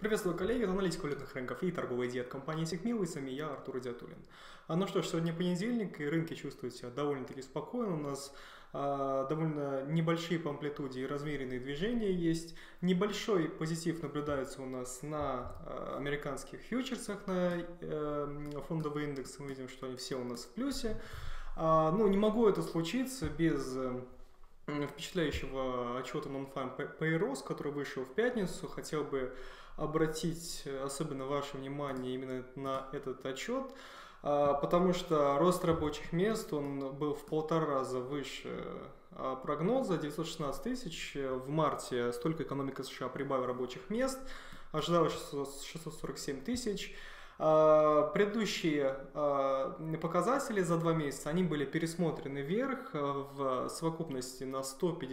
Приветствую, коллеги, это аналитик валютных рынков и торговая идея от компании Сикмил, и с вами я, Артур Идиатуллин. Ну что ж, сегодня понедельник, и рынки чувствуют себя довольно-таки спокойно. У нас довольно небольшие по амплитуде и размеренные движения есть. Небольшой позитив наблюдается у нас на американских фьючерсах, на фондовый индекс. Мы видим, что они все у нас в плюсе. Но не могло это случиться без впечатляющего отчета Non-Farm Payrolls, который вышел в пятницу. Хотел бы обратить особенно ваше внимание именно на этот отчет, потому что рост рабочих мест он был в 1,5 раза выше прогноза, 916 тысяч. В марте столько экономика США прибавила рабочих мест, ожидалось 647 тысяч. Предыдущие показатели за 2 месяца они были пересмотрены вверх в совокупности на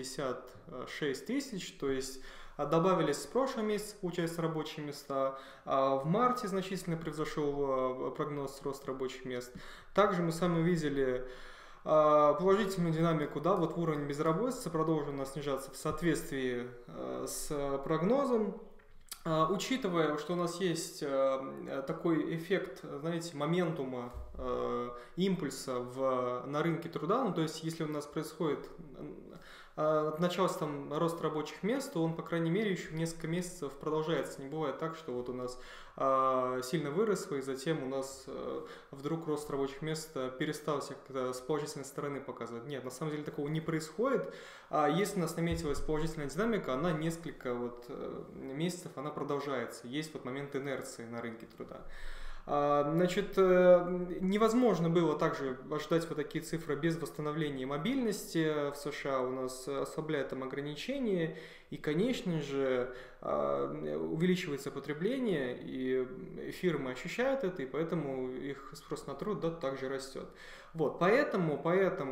156 тысяч, то есть добавились с прошлого месяца, получается, рабочие места. В марте значительно превзошел прогноз рост рабочих мест. Также мы с вами видели положительную динамику, да, вот уровень безработицы продолжил снижаться в соответствии с прогнозом. Учитывая, что у нас есть такой эффект, знаете, моментума, импульса на рынке труда, ну, то есть если у нас происходит начался там рост рабочих мест, то он, по крайней мере, еще несколько месяцев продолжается. Не бывает так, что вот у нас сильно выросло, и затем у нас вдруг рост рабочих мест перестал себя с положительной стороны показывать. Нет, на самом деле такого не происходит. Если у нас наметилась положительная динамика, она несколько месяцев она продолжается. Есть момент инерции на рынке труда. Значит, невозможно было также ожидать такие цифры без восстановления мобильности в США. У нас ослабляют там ограничения, и, конечно же, увеличивается потребление, и фирмы ощущают это, и поэтому их спрос на труд также растет. Поэтому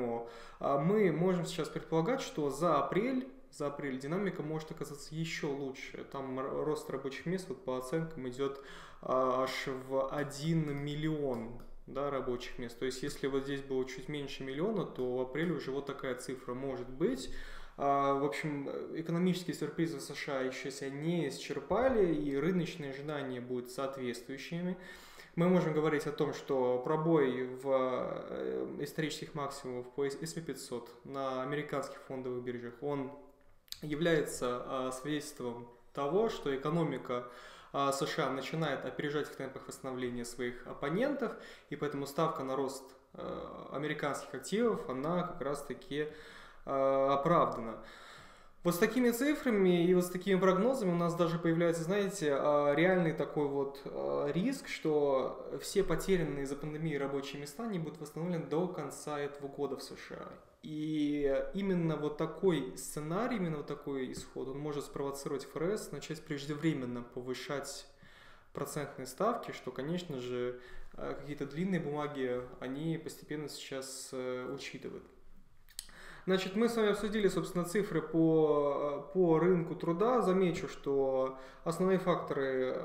мы можем сейчас предполагать, что за апрель динамика может оказаться еще лучше. Там рост рабочих мест, по оценкам, идет аж в 1 миллион, да, рабочих мест. То есть, если здесь было чуть меньше миллиона, то в апреле уже такая цифра может быть. В общем, экономические сюрпризы в США еще себя не исчерпали, и рыночные ожидания будут соответствующими. Мы можем говорить о том, что пробой в исторических максимумов по S&P 500 на американских фондовых биржах, он является свидетельством того, что экономика США начинает опережать в темпах восстановления своих оппонентов, и поэтому ставка на рост американских активов, она как раз таки оправдана. С такими цифрами и с такими прогнозами у нас даже появляется, знаете, реальный такой риск, что все потерянные из-за пандемии рабочие места не будут восстановлены до конца этого года в США. И именно такой сценарий, именно такой исход, он может спровоцировать ФРС начать преждевременно повышать процентные ставки, что, конечно же, какие-то длинные бумаги, они постепенно сейчас учитывают. Значит, мы с вами обсудили, собственно, цифры по рынку труда. Замечу, что основные факторы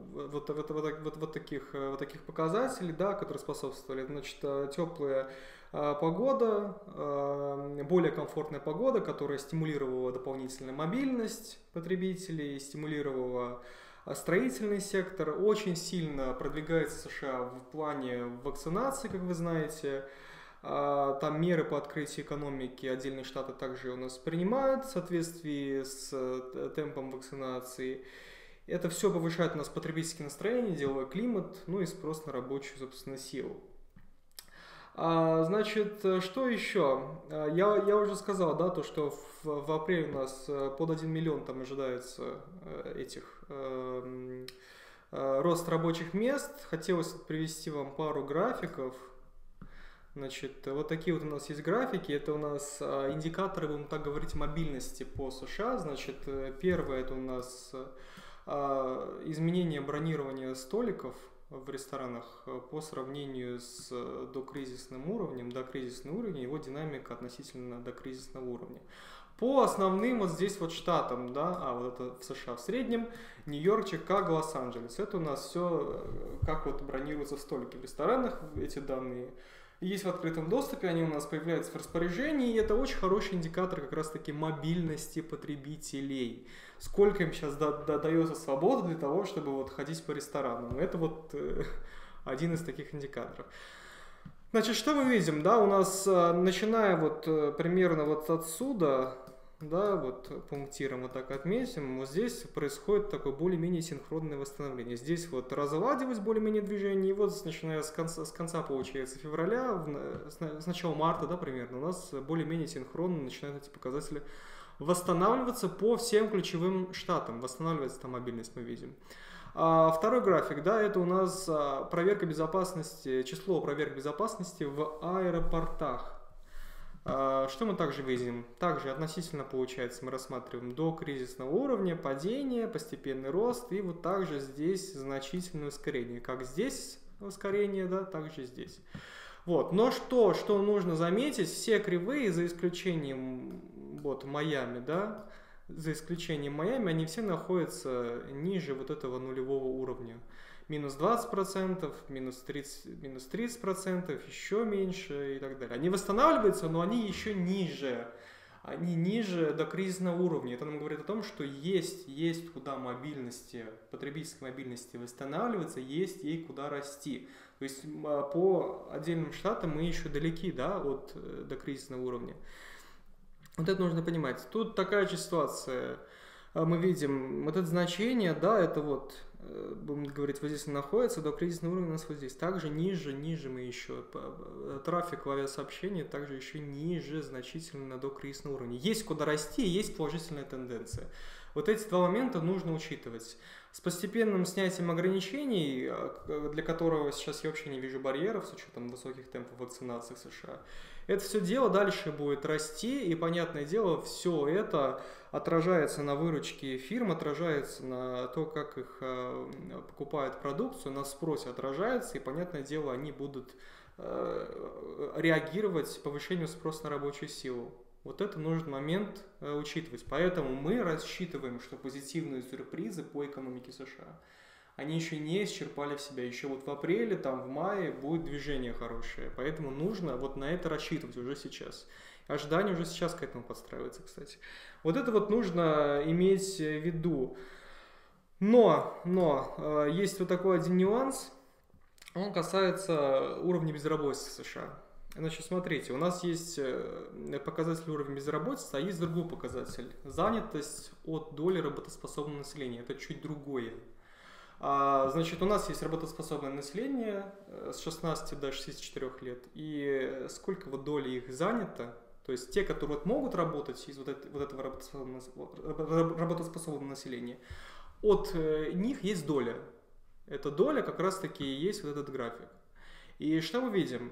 таких показателей, да, которые способствовали, значит, теплая погода, более комфортная погода, которая стимулировала дополнительную мобильность потребителей, стимулировала строительный сектор. Очень сильно продвигается США в плане вакцинации, как вы знаете. Там меры по открытию экономики отдельные штаты также у нас принимают в соответствии с темпом вакцинации. Это все повышает у нас потребительское настроение, деловой климат, и спрос на рабочую, собственно, силу. Значит, что еще? Я уже сказал, да, то, что в апреле у нас под 1 миллион там ожидается рост рабочих мест. Хотелось привести вам пару графиков. Значит, такие у нас есть графики, это у нас индикаторы, будем так говорить, мобильности по США. Значит, первое это у нас изменение бронирования столиков в ресторанах по сравнению с докризисным уровнем, докризисный уровень, его динамика относительно докризисного уровня. По основным здесь штатам, да, это в США в среднем, Нью-Йорк, Чикаго, Лос-Анджелес. Это у нас все, как бронируются столики в ресторанах, эти данные есть в открытом доступе, они у нас появляются в распоряжении, и это очень хороший индикатор как раз-таки мобильности потребителей. Сколько им сейчас дается свободы для того, чтобы вот ходить по ресторанам. Это вот один из таких индикаторов. Значит, что мы видим, да, у нас, начиная вот примерно вот отсюда, да, вот пунктиром вот так отметим, вот здесь происходит такое более-менее синхронное восстановление. Здесь вот разладилось более-менее движение, и вот начиная с конца получается февраля, с начала марта, да, примерно, у нас более-менее синхронно начинают эти показатели восстанавливаться по всем ключевым штатам. Восстанавливается там мобильность, мы видим. Второй график, да, это у нас проверка безопасности, число проверок безопасности в аэропортах. Что мы также видим? Также относительно, получается, мы рассматриваем до кризисного уровня, падение, постепенный рост, и вот также здесь значительное ускорение. Как здесь ускорение, да, так же здесь. Вот. Но что нужно заметить, все кривые, за исключением вот Майами, да, за исключением Майами, они все находятся ниже вот этого нулевого уровня. Минус 20%, минус 30%, еще меньше и так далее. Они восстанавливаются, но они еще ниже. Они ниже до кризисного уровня. Это нам говорит о том, что есть куда мобильности, потребительской мобильности восстанавливаться, есть ей куда расти. То есть по отдельным штатам мы еще далеки, да, до кризисного уровня. Вот это нужно понимать. Тут такая же ситуация. Мы видим вот это значение, да, это вот, будем говорить, вот здесь находится, до кризисного уровня у нас вот здесь. Также ниже мы еще, трафик в авиасообщении также еще ниже значительно до кризисного уровня. Есть куда расти, есть положительная тенденция. Вот эти два момента нужно учитывать. С постепенным снятием ограничений, для которого сейчас я вообще не вижу барьеров с учетом высоких темпов вакцинации в США, это все дело дальше будет расти, и, понятное дело, все это отражается на выручке фирм, отражается на то, как их покупают продукцию, на спросе отражается, и, понятное дело, они будут реагировать повышению спроса на рабочую силу. Вот это нужный момент учитывать. Поэтому мы рассчитываем, что позитивные сюрпризы по экономике США, они еще не исчерпали в себя. Еще вот в апреле, там в мае будет движение хорошее. Поэтому нужно вот на это рассчитывать уже сейчас. Ожидание уже сейчас к этому подстраивается, кстати. Вот это вот нужно иметь в виду. Но есть вот такой один нюанс. Он касается уровня безработицы в США. Значит, смотрите, у нас есть показатель уровня безработицы, а есть другой показатель. Занятость от доли работоспособного населения. Это чуть другое. Значит, у нас есть работоспособное население с 16 до 64 лет. И сколько вот доли их занято, то есть те, которые вот могут работать из вот этого работоспособного населения, от них есть доля. Эта доля как раз-таки и есть вот этот график. И что мы видим?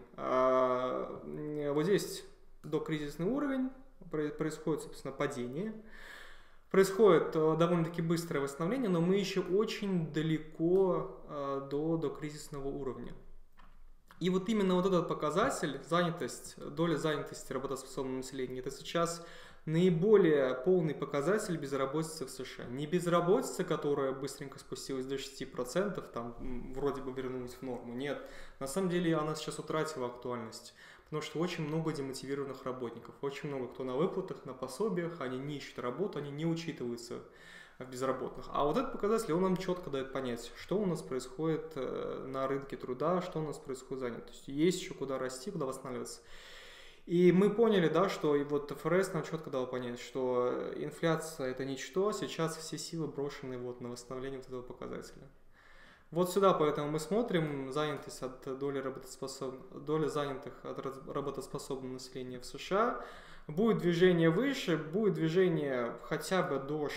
Вот здесь докризисный уровень, происходит, собственно, падение. Происходит довольно-таки быстрое восстановление, но мы еще очень далеко до кризисного уровня. И вот именно вот этот показатель, занятость, доля занятости работоспособного населения, это сейчас наиболее полный показатель безработицы в США. Не безработица, которая быстренько спустилась до 6%, там вроде бы вернулась в норму. Нет, на самом деле она сейчас утратила актуальность. Потому что очень много демотивированных работников, очень много кто на выплатах, на пособиях, они не ищут работу, они не учитываются в безработных. А вот этот показатель, он нам четко дает понять, что у нас происходит на рынке труда, что у нас происходит с занятостью. Есть еще куда расти, куда восстанавливаться. И мы поняли, да, что и вот ФРС нам четко дал понять, что инфляция это ничто, сейчас все силы брошены вот на восстановление вот этого показателя. Вот сюда, поэтому мы смотрим занятость от доли занятых от работоспособного населения в США. Будет движение выше, будет движение хотя бы до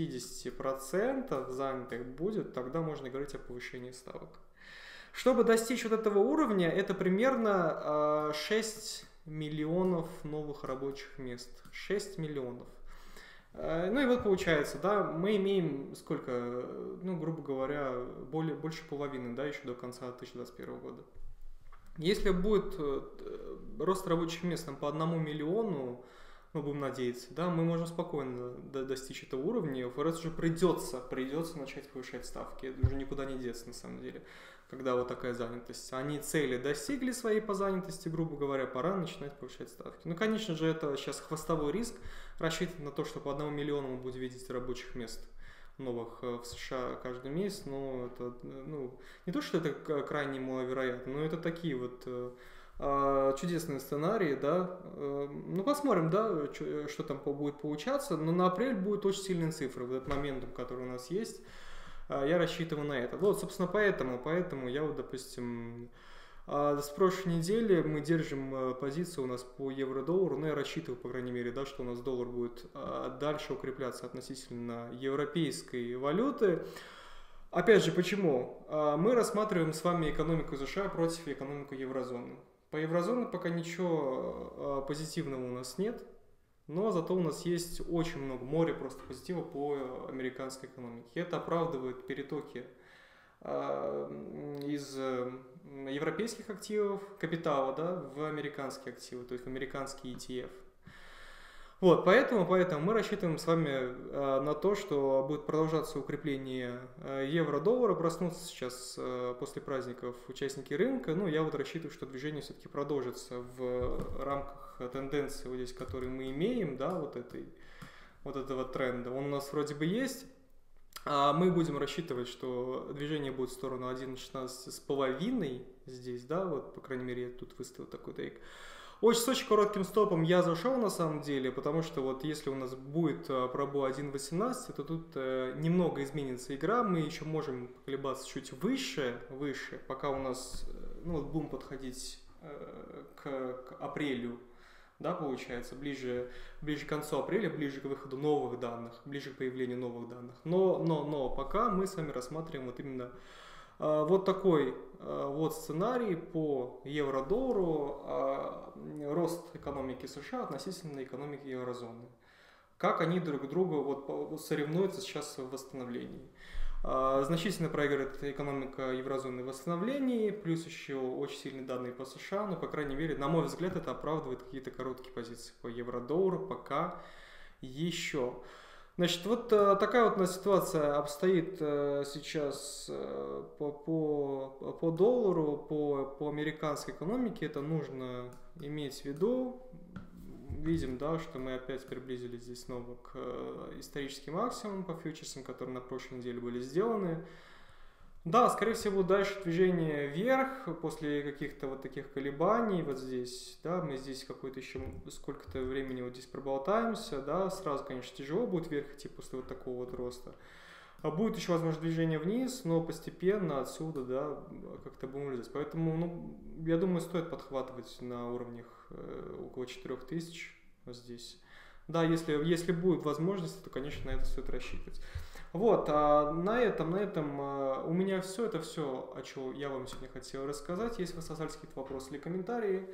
60% занятых будет, тогда можно говорить о повышении ставок. Чтобы достичь вот этого уровня, это примерно 6 миллионов новых рабочих мест. 6 миллионов. Ну и вот получается, да, мы имеем сколько, ну, грубо говоря, больше половины, да, еще до конца 2021 года. Если будет рост рабочих мест по 1 миллиону мы будем надеяться, да, мы можем спокойно достичь этого уровня. ФРС уже придется начать повышать ставки. Это уже никуда не деться, на самом деле, когда вот такая занятость. Они цели достигли своей по занятости, грубо говоря, пора начинать повышать ставки. Ну, конечно же, это сейчас хвостовой риск, рассчитан на то, что по 1 миллиону мы будем видеть рабочих мест новых в США каждый месяц, но это, ну, не то, что это крайне маловероятно, но это такие вот чудесные сценарии, да. Ну, посмотрим, да, что там будет получаться, но на апрель будут очень сильные цифры, вот этот моментум, который у нас есть, я рассчитываю на это. Вот, собственно, поэтому я вот, допустим, с прошлой недели мы держим позицию у нас по евро-доллару, но я рассчитываю, по крайней мере, да, что у нас доллар будет дальше укрепляться относительно европейской валюты. Опять же, почему? Мы рассматриваем с вами экономику США против экономику еврозоны. По еврозоне пока ничего позитивного у нас нет, но зато у нас есть очень много, море просто позитива по американской экономике. И это оправдывает перетоки из европейских активов, капитала, да, в американские активы, то есть в американский ETF. Вот, поэтому мы рассчитываем с вами на то, что будет продолжаться укрепление евро-доллара, проснутся сейчас после праздников участники рынка. Ну, я вот рассчитываю, что движение все-таки продолжится в рамках тенденции, вот здесь, которые мы имеем, да, вот этого тренда. Он у нас вроде бы есть. Мы будем рассчитывать, что движение будет в сторону 1.16,5 здесь, да, вот, по крайней мере, я тут выставил такой тейк. С очень коротким стопом я зашел на самом деле, потому что вот если у нас будет пробой 1.18, то тут немного изменится игра, мы еще можем колебаться чуть выше, пока у нас, ну вот будем подходить к апрелю, да, получается, ближе к концу апреля, ближе к выходу новых данных, ближе к появлению новых данных. Но пока мы с вами рассматриваем вот именно вот такой вот сценарий по евро-доллару, рост экономики США относительно экономики еврозоны. Как они друг друга вот соревнуются сейчас в восстановлении. Значительно проигрывает экономика еврозоны в восстановлении, плюс еще очень сильные данные по США, но, по крайней мере, на мой взгляд, это оправдывает какие-то короткие позиции по евро-доллару пока еще. Значит, вот такая вот у нас ситуация обстоит сейчас по доллару, по американской экономике. Это нужно иметь в виду. Видим, да, что мы опять приблизились здесь снова к историческим максимумам по фьючерсам, которые на прошлой неделе были сделаны. Да, скорее всего, дальше движение вверх после каких-то вот таких колебаний. Вот здесь, да, мы здесь какое-то еще сколько-то времени вот здесь проболтаемся, да, сразу, конечно, тяжело будет вверх идти после вот такого вот роста. Будет еще, возможно, движение вниз, но постепенно отсюда, да, как-то будем вылезать. Поэтому, ну, я думаю, стоит подхватывать на уровнях около 4000 вот здесь. Да, если будет возможность, то, конечно, на это стоит рассчитывать. Вот, на этом у меня все, это все, о чем я вам сегодня хотел рассказать. Если у вас остались какие-то вопросы или комментарии,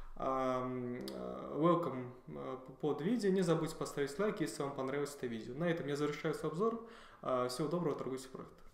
welcome под видео. Не забудьте поставить лайк, если вам понравилось это видео. На этом я завершаю свой обзор. Всего доброго, торгуйте профит.